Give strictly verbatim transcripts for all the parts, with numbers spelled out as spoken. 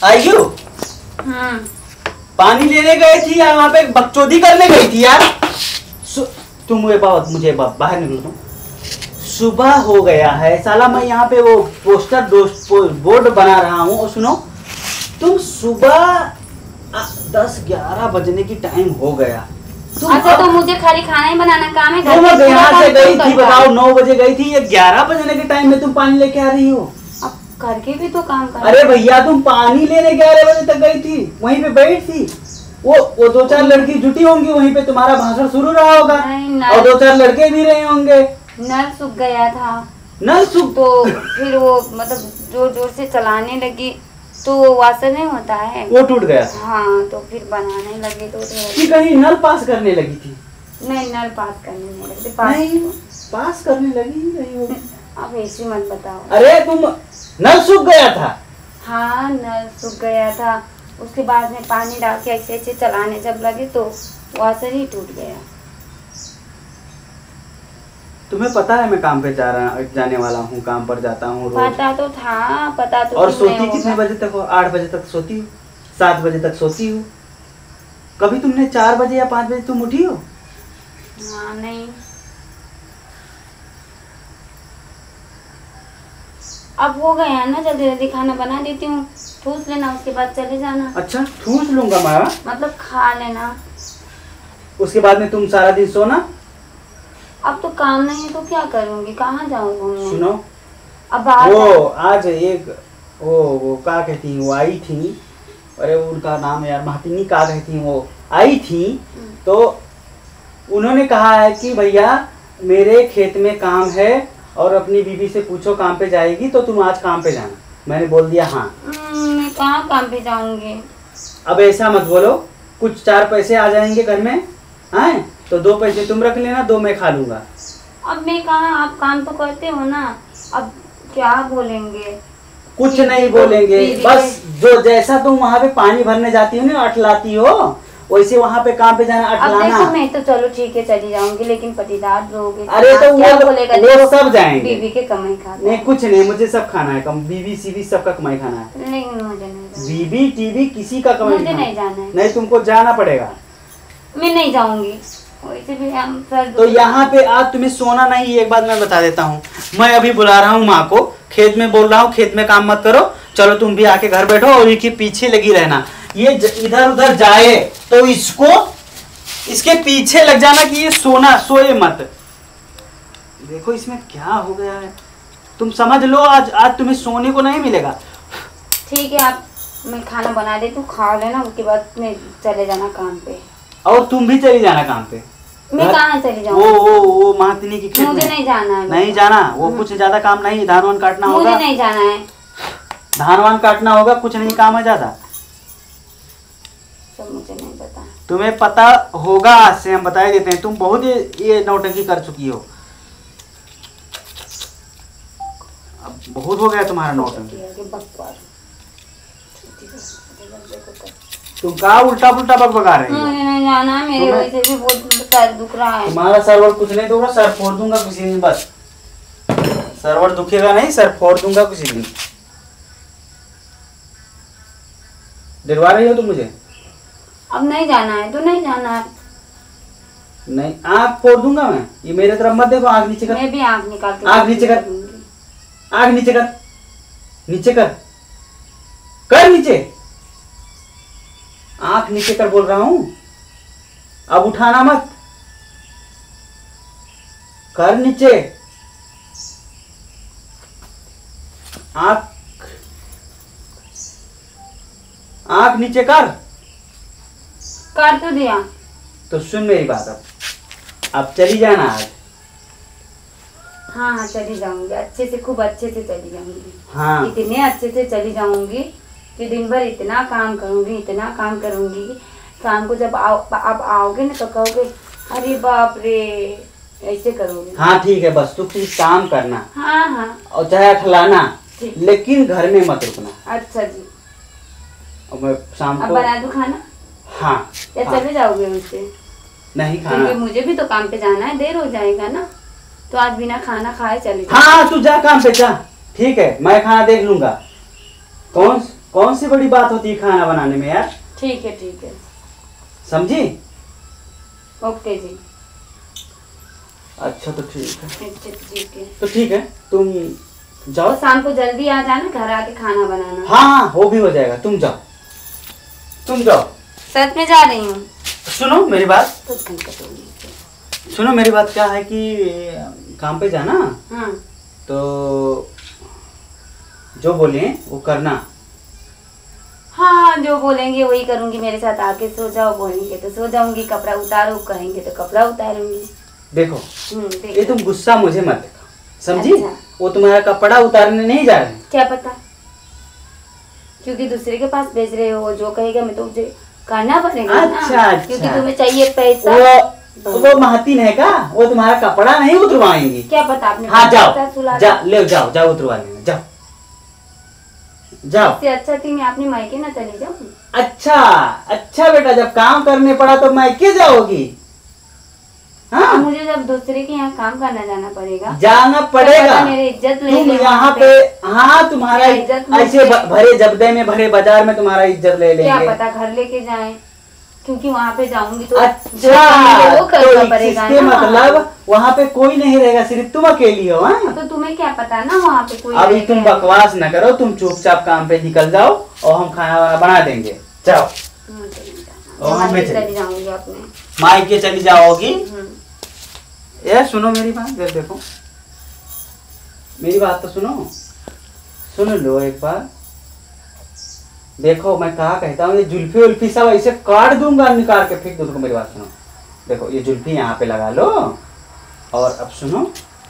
आयु हम्म पानी लेने गई थी यार, वहाँ पे बकचोदी करने गई थी यार। तुम मुझे बात मुझे बा, बाहर निकलो तुम। सुबह हो गया है साला, मैं यहाँ पे वो पोस्टर बोर्ड बना रहा हूँ। और सुनो तुम, सुबह दस ग्यारह बजने की टाइम हो गया। अच्छा तो मुझे खाली खाना ही बनाना काम है? तुम यहाँ से गई थी बताओ, नौ बजे गई थी, ये ग्यारह बजने के टाइम में तुम पानी लेके आ रही हो। अब करके भी तो काम कर। अरे भैया तुम पानी लेने ग्यारह बजे तक गई थी, वहीं पे बैठ थी। वो वो दो चार लड़की जुटी होंगी वहीं पे, तुम्हारा भाषण शुरू रहा होगा और दो चार लड़के भी रहे होंगे। नल सूख गया था। नल सूख तो फिर वो मतलब जोर जोर से चलाने लगी तो वासर नहीं होता है, वो टूट गया। हाँ तो फिर बनाने लगे तो कि कहीं नल पास करने लगी थी? नहीं नल पास करने नहीं लगे। पास नहीं पास करने लगी ही नहीं होगी। अब ऐसी मत बताओ। अरे तुम, नल सूख गया था? हाँ नल सूख गया था, उसके बाद में पानी डाल के ऐसे ऐसे चलाने जब लगे तो वासर ही टूट गया। तुम्हें पता है मैं काम पे जा रहा जाने वाला हूँ, काम पर जाता हूँ रोज। पता तो था, पता तो। और सोती कितने बजे तक हो? आठ बजे तक सोती हूँ, सात बजे तक सोती हूँ। कभी तुमने चार बजे या पाँच बजे तुम उठी हो? हाँ नहीं। अब हो गया ना, जल्दी जल्दी खाना बना देती हूँ, ठूस लेना उसके बाद चले जाना। अच्छा ठूस लूंगा मैं? मतलब खा लेना, उसके बाद में तुम सारा दिन सोना। अब तो काम नहीं है तो क्या करूँगी, कहाँ जाऊँ घूमने? सुनो अब वो आज एक वो वो क्या कहती वो आई थी, अरे उनका नाम यार महातिनी क्या कहती वो आई थी, तो उन्होंने कहा है कि भैया मेरे खेत में काम है और अपनी बीवी से पूछो काम पे जाएगी तो तुम आज काम पे जाना। मैंने बोल दिया हाँ। मैं कहाँ काम पे जाऊंगी? अब ऐसा मत बोलो, कुछ चार पैसे आ जाएंगे घर में, हैं तो दो पैसे तुम रख लेना, दो मैं खा लूंगा। अब मैं कहाँ, आप काम तो करते हो ना, अब क्या बोलेंगे? कुछ नहीं बोलेंगे, बस जो जैसा तुम वहाँ पे पानी भरने जाती हो ना, अठलाती हो, वैसे वहाँ पे काम पे जाना, अठलाना। अब देखो मैं तो चलो ठीक है चली जाऊंगी, लेकिन पटीदार लोग अरे तो वो बोलेगा, वो सब जाएंगे। बीवी के कमाई खाना नहीं कुछ नहीं, मुझे सब खाना है, कम बीवी सीवी सबका कमाई खाना है। लेकिन मुझे नहीं, बीवी टीवी किसी का कमाई मुझे नहीं जाना है। नहीं तुमको जाना पड़ेगा। मैं नहीं जाऊंगी, वैसे भी हम सर। तो यहाँ पे आज तुम्हें सोना नहीं, एक बात मैं बता देता हूँ, मैं अभी बुला रहा हूँ माँ को, खेत में बोल रहा हूँ खेत में काम मत करो, चलो तुम भी आके घर बैठो और इनके पीछे लगी रहना। ये इधर उधर जाए तो इसको इसके पीछे लग जाना कि ये सोना सोए मत। देखो इसमें क्या हो गया है, तुम समझ लो आज आज तुम्हें सोने को नहीं मिलेगा। ठीक है, आप मैं खाना बना देती हूँ, खा लेना, उसके बाद में चले जाना काम पे। और तुम भी चली जाना काम पे। मैं कहाँ चली जाऊँ? वो वो वो महातिनी की खेत मुझे नहीं जाना है। नहीं जाना, वो कुछ ज्यादा काम नहीं, धान वान काटना होगा। मुझे नहीं जाना है, धान वान काटना होगा, कुछ नहीं काम है ज्यादा। सब मुझे नहीं पता। तुम्हें पता होगा, आज से हम बता देते हैं, तुम बहुत ये, ये नौटंकी कर चुकी हो, अब बहुत हो गया तुम्हारा नौटंकी। तुम कहाँ उल्टा पुल्टा बक बगा रहे हो? मुझे नहीं जाना, मेरे वजह से भी बहुत सर दुख रहा है। तुम्हारा सरवर कुछ नहीं दूंगा, सर फोड़ दूंगा किसी दिन, बस सरवर दुखेगा नहीं, सर फोड़ दूंगा किसी दिन। डरवा रही हो तुम मुझे? अब नहीं जाना है तो नहीं जाना है। नहीं, आँख फोड़ दूंगा मैं, ये मेरे तरफ मत देखो, आँख नीचे कर। मैं भी आँख निकाल के आँख नीचे कर, आँख नीचे कर, नीचे कर, कर नीचे, आँख नीचे कर बोल रहा हूं, अब उठाना मत, कर नीचे, आँख आँख नीचे कर। कर तो दिया। तो सुन मेरी बात, अब अब चली जाना आज। हाँ हाँ चली जाऊंगी, अच्छे से, खूब अच्छे से चली जाऊंगी। हाँ इतने अच्छे से चली जाऊंगी कि दिन भर इतना काम करूंगी, इतना काम करूंगी, शाम को जब आओ आप आओगे ना तो कहोगे अरे बाप रे, ऐसे करोगे। हाँ ठीक है, बस तू कुछ काम करना। हाँ हाँ, और चाहे अठलाना, लेकिन घर में मत रुकना। अच्छा जी। और मैं शाम अब को बना दूं खाना? हाँ। या हाँ। चले जाओगे उससे? नहीं खाना, क्योंकि मुझे भी तो काम पे जाना है, देर हो जाएगा ना, तो आज बिना खाना खाए चले जाओ। हाँ तू जा काम पे जा, ठीक है, मैं खाना देख लूंगा। कौन कौन सी बड़ी बात होती है खाना बनाने में यार। ठीक है ठीक है, समझी? ओके जी। अच्छा तो ठीक है, अच्छा ठीक है, तो ठीक है तुम जाओ। तो शाम को जल्दी आ जाना, घर आके खाना बनाना। हाँ हाँ वो भी हो जाएगा, तुम जाओ तुम जाओ। सच में जा रही हूँ। सुनो मेरी बात, तो घंटा तो नहीं। सुनो मेरी बात, क्या है कि काम पे जाना हाँ तो जो बोले वो करना। हाँ, जो बोलेंगे वही करूंगी। मेरे साथ आके सो जाओ, बोलेंगे तो सो जाऊंगी, कपड़ा उतारो कहेंगे तो कपड़ा उतारूंगी। देखो हम्म, देखो। ये तुम गुस्सा मुझे मत देखो, समझी? अच्छा। वो तुम्हारा कपड़ा उतारने नहीं जा रहे हैं। क्या पता, क्योंकि दूसरे के पास भेज रहे हो, जो कहेगा मैं तो मुझे करना पड़ेगा ना। अच्छा, अच्छा। क्योंकि तुम्हें चाहिए पैसा। वो वो महातीन है का, वो तुम्हारा कपड़ा नहीं उतरवाएंगी। क्या पता आपने। हाँ जाओ सुला जा, ले जाओ जाओ उतरवा लेना, जाओ जाओ। इससे अच्छा थी मैं अपने मायके ना चली जाऊँ। अच्छा अच्छा बेटा, जब काम करने पड़ा तो मायके जाओगी? हाँ मुझे जब दूसरे के यहाँ काम करना जाना पड़ेगा, जाना पड़ेगा। मेरी इज्जत ले तुम ले यहाँ पे, हाँ तुम्हारा मेरा इज्जत ले ऐसे ले। भ- भरे जबदे में भरे बाजार में तुम्हारा इज्जत ले क्या लेंगे। पता घर लेके जाएं, क्योंकि वहाँ पे जाऊंगी तो अच्छा जो कहेंगे वो करना तो पड़ेगा इसके ना। मतलब वहाँ पे कोई नहीं रहेगा, सिर्फ तुम अकेली हो। हाँ? तो तुम्हें क्या पता ना वहाँ पे कोई अभी रहेगा तुम या बकवास न करो, तुम चुपचाप काम पे निकल जाओ और हम खाना वाना बना देंगे। जाओ नहीं। मुझे नहीं जाना। और मैं मैं चली चली जाऊंगी अपने। मायके चली जाओगी। हम्म। ये सुनो मेरी बात, जरा देखो मेरी बात तो सुनो, सुन लो एक बार। देखो मैं कहा कहता हूँ, ये जुल्फी उल्फी सब ऐसे काट दूंगा, निकाल के फेंक दूंगा। मेरी बात सुनो, देखो ये जुल्फी यहाँ पे लगा लो, और अब सुनो,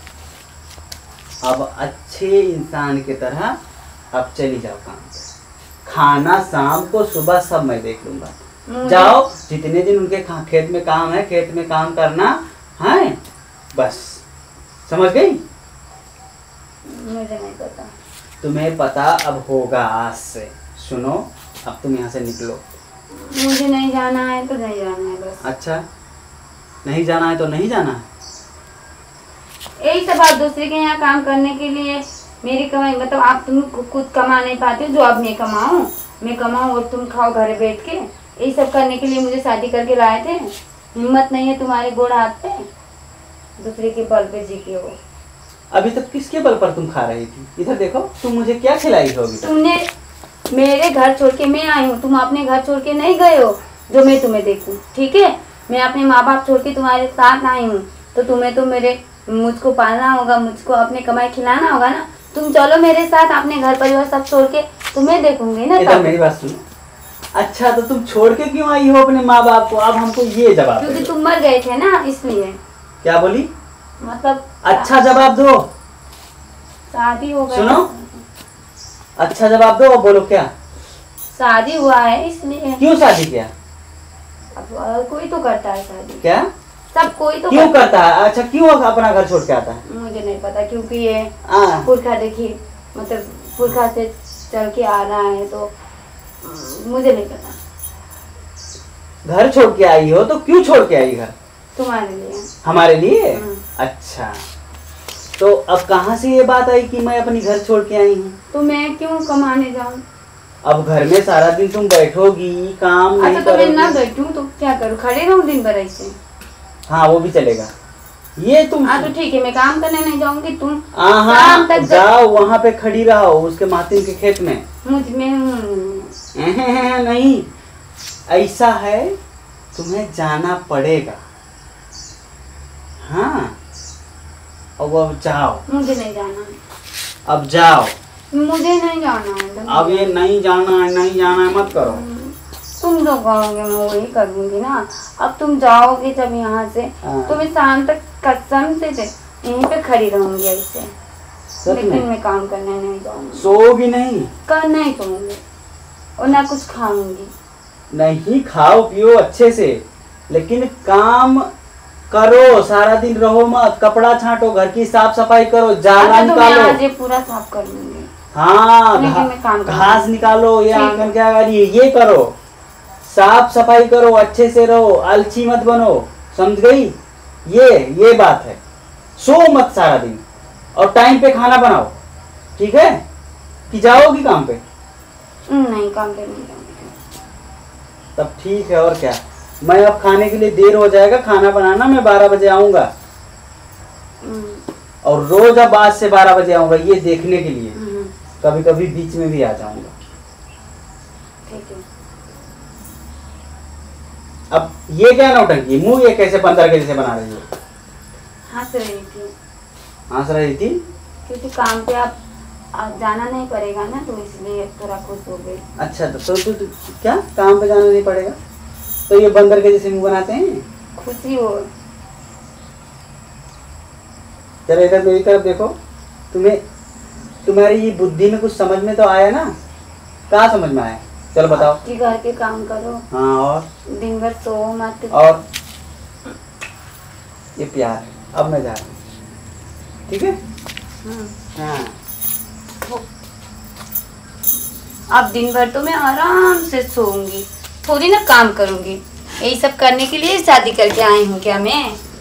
अब अच्छे इंसान की तरह अब चली जाओ काम पे। खाना शाम को सुबह सब मैं देख लूंगा। मुझे- जाओ, जितने दिन उनके खा- खेत में काम है, खेत में काम करना है, बस समझ गई? मुझे नहीं पता। तुम्हें पता अब होगा आज से। सुनो, अब तुम यहाँ से निकलो। मुझे नहीं जाना है तो नहीं जाना है बस। अच्छा, नहीं जाना है तो नहीं जाना है। यही सब आप दूसरे के यहाँ काम करने के लिए मेरी कमाई, मतलब आप तुम खु- खुद कमा नहीं पाते हो, जो अब मैं कमाऊँ मैं कमाऊँ और तुम खाओ घर बैठ के। यही सब करने के लिए मुझे शादी करके लाए थे। हिम्मत नहीं है तुम्हारे गोड़ हाथ पे, दूसरे के बल पे जी के हो। अभी तक किसके बल पर तुम खा रही थी? इधर देखो, तुम मुझे क्या खिलाई होगी? तुमने मेरे घर छोड़ के मैं आई हूँ, तुम अपने घर छोड़ के नहीं गए हो जो मैं तुम्हें देखूं। ठीक है, मैं अपने माँ बाप छोड़ के तुम्हारे साथ आई हूँ, तो तुम्हें तो मेरे मुझको पालना होगा, मुझको अपने कमाई खिलाना होगा ना। तुम चलो मेरे साथ, अपने घर परिवार सब छोड़ के तुम्हें देखूंगी ना। इधर मेरी बात सुनो। अच्छा तो तुम छोड़ के क्यों आई हो अपने माँ बाप को? अब हमको ये जवाब दो। क्योंकि तुम मर गए थे ना, इसलिए। क्या बोली? मतलब अच्छा जवाब दो। शादी हो गई। सुनो, अच्छा जवाब दो और बोलो क्या? शादी हुआ है इसलिए। क्यों शादी किया? अब अ, कोई तो करता है शादी, क्या सब कोई तो क्यों करता करता है? अच्छा क्यों अपना घर छोड़ के आता है? है। मुझे नहीं पता, क्योंकि ये हाँ। पुरखा देखिए, मतलब पुरखा से चल के आ रहा है, तो अ, मुझे नहीं पता। घर छोड़ के आई हो तो क्यों छोड़ के आई घर? तुम्हारे लिए। हमारे लिए? हम्म। अच्छा, तो अब कहाँ से ये बात आई कि मैं अपनी घर छोड़ के आई हूँ? तो मैं क्यों कमाने जाऊँ? अब घर में सारा दिन तुम बैठोगी, काम नहीं अच्छा तो मैं ना करोगी। बैठूं तो क्या करूँ, खड़े रहूँ दिन भर ऐसे? हाँ वो भी चलेगा। ये तुम हाँ तो ठीक है, मैं काम करने नहीं जाऊंगी, तुम हाँ शाम तक जाओ वहाँ पे खड़ी रहो उसके मातिन के खेत में। मुझ में हूँ। नहीं, ऐसा है, तुम्हें जाना पड़ेगा। हाँ, अब अब जाओ, मुझे नहीं जाना है, अब जाओ। मुझे नहीं जाना है। अब ये नहीं जाना है, नहीं जाना है मत करो। तुम जो कहोगे मैं वही करूंगी ना। अब तुम जाओगे जब यहाँ से, हाँ। तो मैं शाम तक कसम से दे यहीं पे खड़ी रहूंगी ऐसे। सच लेकिन में? मैं काम करने नहीं जाऊंगी, सोओगी नहीं? करना ही कहूंगी, और ना कुछ खाऊंगी। नहीं, खाओ पियो अच्छे से, लेकिन काम करो, सारा दिन रहो मत। कपड़ा छांटो, घर की साफ सफाई करो, जाला अच्छा तो मैं निकालो। आज ये पूरा साफ कर लूंगी। हाँ, लेकिन मैं काम घा, करूंगी। घास निकालो, ये ठीक है। आंगन क्या कर ये ये करो, साफ सफाई करो, अच्छे से रहो, आलसी मत बनो, समझ गई? ये ये बात है। सो मत सारा दिन, और टाइम पे खाना बनाओ, ठीक है? कि जाओगी काम पे? नहीं, काम पे नहीं जाऊंगी। तब ठीक है, और क्या। मैं अब खाने के लिए देर हो जाएगा, खाना बनाना, मैं बारह बजे आऊँगा। और रोज अब आज से बारह बजे आऊँगा ये देखने के लिए, कभी कभी बीच में भी आ जाऊँगा। ठीक है। अब ये क्या नौटंकी, मुंह ये कैसे बंदर के जैसे बना रही हो? हंस रही थी। हंस रही थी? क्योंकि काम पे आप, आप जाना नहीं पड़ेगा ना, तो इसलिए थोड़ा खुश हो गई। अच्छा, तो तो, तो, तो क्या काम पे जाना नहीं पड़ेगा, तो ये बंदर के जैसे मुंह बनाते हैं? खुशी हो। चलो इधर मेरी तरफ देखो। तुम्हें तुम्हारी ये बुद्धि में कुछ समझ में तो आया ना? कहाँ समझ में आया? चलो बताओ। कि घर के काम करो। हाँ, और दिन भर सो मत। और ये प्यार। अब मैं जा रहा हूँ, ठीक है? हाँ। अब दिन भर तो मैं आराम से सोऊंगी, थोड़ी ना काम करूंगी। यही सब करने के लिए शादी करके आई हूँ क्या मैं?